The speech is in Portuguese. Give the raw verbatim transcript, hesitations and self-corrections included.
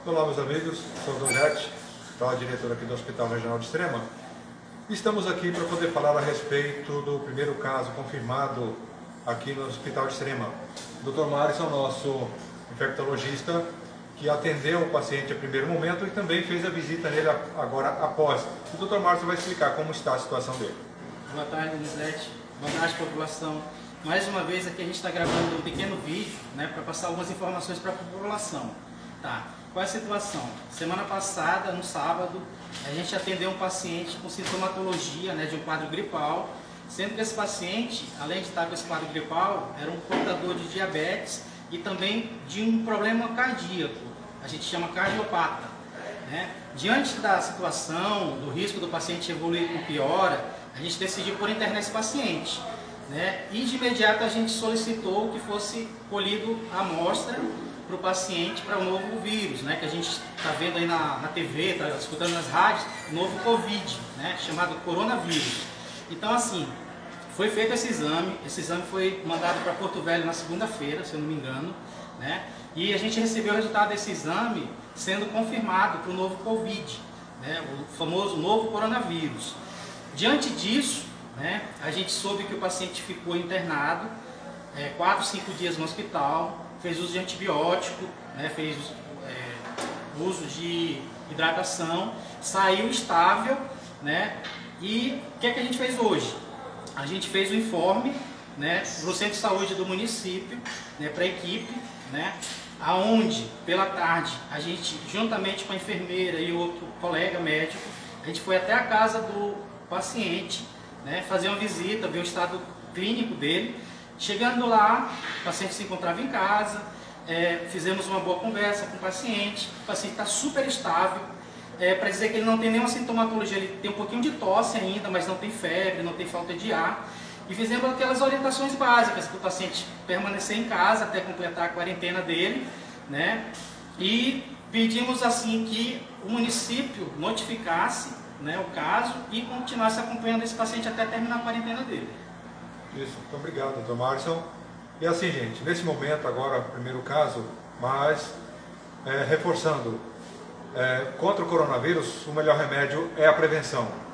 Olá, meus amigos, sou o Donete, da diretora aqui do Hospital Regional de Extrema. Estamos aqui para poder falar a respeito do primeiro caso confirmado aqui no Hospital de Extrema. O doutor Marison, nosso infectologista, que atendeu o paciente a primeiro momento e também fez a visita nele agora após. O doutor Marison vai explicar como está a situação dele. Boa tarde, Donete. Boa tarde, população. Mais uma vez aqui a gente está gravando um pequeno vídeo, né, para passar algumas informações para a população. Tá. Qual é a situação? Semana passada, no sábado, a gente atendeu um paciente com sintomatologia, né, de um quadro gripal, sendo que esse paciente, além de estar com esse quadro gripal, era um portador de diabetes e também de um problema cardíaco, a gente chama cardiopata. Né? Diante da situação, do risco do paciente evoluir com piora, a gente decidiu por internar esse paciente. Né? E de imediato a gente solicitou que fosse colhido a amostra para o paciente para o novo vírus, né? Que a gente está vendo aí na, na T V, está escutando nas rádios, novo Covid, né? Chamado coronavírus. Então, assim, foi feito esse exame, esse exame foi mandado para Porto Velho na segunda-feira, se eu não me engano, né? E a gente recebeu o resultado desse exame sendo confirmado para o novo Covid, né? O famoso novo coronavírus. Diante disso, né, a gente soube que o paciente ficou internado, é, quatro, cinco dias no hospital, fez uso de antibiótico, né, fez é, uso de hidratação, saiu estável, né, e o que é que a gente fez hoje? A gente fez o informe, né, para o centro de saúde do município, né, para a equipe, né, aonde pela tarde a gente, juntamente com a enfermeira e outro colega médico, a gente foi até a casa do paciente, né, fazer uma visita, ver o estado clínico dele. Chegando lá, o paciente se encontrava em casa, é, fizemos uma boa conversa com o paciente, o paciente está super estável, é, para dizer que ele não tem nenhuma sintomatologia, ele tem um pouquinho de tosse ainda, mas não tem febre, não tem falta de ar. E fizemos aquelas orientações básicas, para o paciente permanecer em casa até completar a quarentena dele, né? E pedimos assim que o município notificasse, né, o caso e continuasse acompanhando esse paciente até terminar a quarentena dele. Isso, muito obrigado, doutor Marison. E assim, gente, nesse momento agora, o primeiro caso, mas é, reforçando, é, contra o coronavírus, o melhor remédio é a prevenção.